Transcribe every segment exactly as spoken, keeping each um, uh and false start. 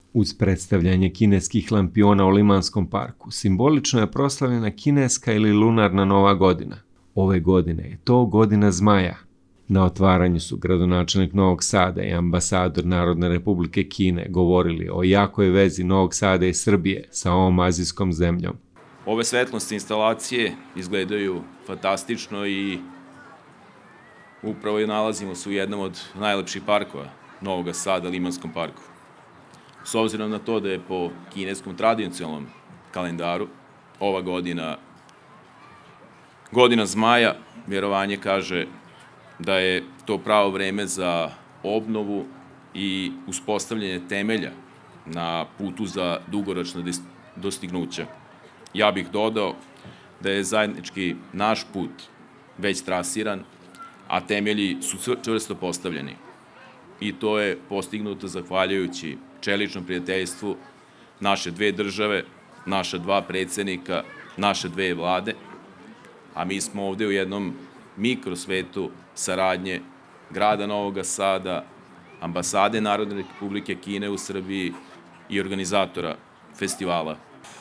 Uz predstavljanje kineskih lampiona u Limanskom parku, simbolično je proslavljena kineska ili lunarna nova godina. Ove godine je to godina zmaja. Na otvaranju su gradonačelnik Novog Sada i ambasador Narodne Republike Kine govorili o jakoj vezi Novog Sada i Srbije sa ovom azijskom zemljom. Ove svetlosne instalacije izgledaju fantastično i upravo je nalazimo se u jednom od najlepših parkova Novog Sada, Limanskom parku. S obzirom na to da je po kineskom tradicionalnom kalendaru ova godina godina zmaja, vjerovanje kaže da je to pravo vreme za obnovu i uspostavljanje temelja na putu za dugoročna dostignuća. Ja bih dodao da je zajednički naš put već trasiran, a temelji su čvrsto postavljeni. I to je postignuto zahvaljujući čeličnom prijateljstvu naše dve države, naša dva predsednika, naše dve vlade, a mi smo ovde u jednom mikrosvetu saradnje grada Novog Sada, ambasade Narodne Republike Kine u Srbiji i organizatora festivala.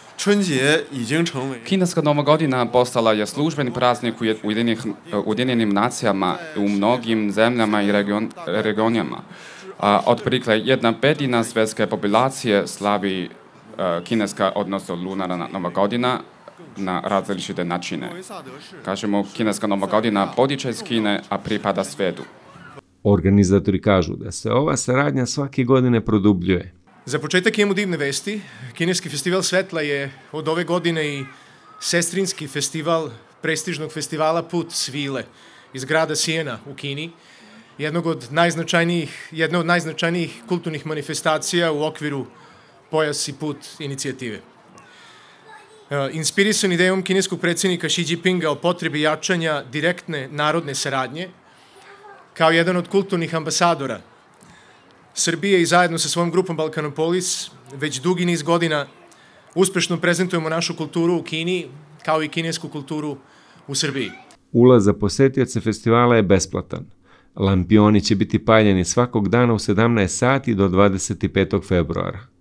Kineska Nova godina postala je službeni praznik u Ujedinjenim nacijama u mnogim zemljama i regionima. Otprilike jedna petina svetske populacije slavi kineska, odnosno lunarna Nova godina na različite načine. Kažemo, kineska Nova godina potiče iz Kine, a pripada svetu. Organizatori kažu da se ova saradnja svake godine produbljuje. Za početak imamo divne vesti. Kineski festival svetla je od ove godine i sestrinski festival prestižnog festivala Put svile iz grada Sijena u Kini, jednog od najznačajnijih, jedna od najznačajnijih kulturnih manifestacija u okviru Pojas i put inicijative. Inspirisan idejom kineskog predsjednika Xi Jinpinga o potrebi jačanja direktne narodne saradnje, kao jedan od kulturnih ambasadora Srbije i zajedno sa svojom grupom Balkanopolis već dugi niz godina uspešno prezentujemo našu kulturu u Kini, kao i kinesku kulturu u Srbiji. Ulaz za posetioce festivala je besplatan. Lampioni će biti paljeni svakog dana u sedamnaest sati do dvadeset petog februara.